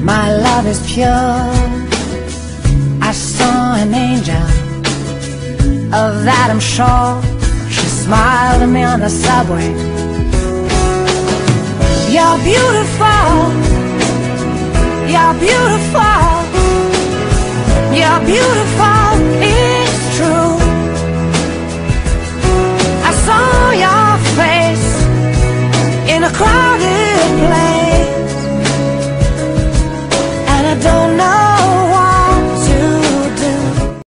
My love is pure. I saw an angel, of that I'm sure. She smiled at me on the subway. You're beautiful. You're beautiful. You're beautiful.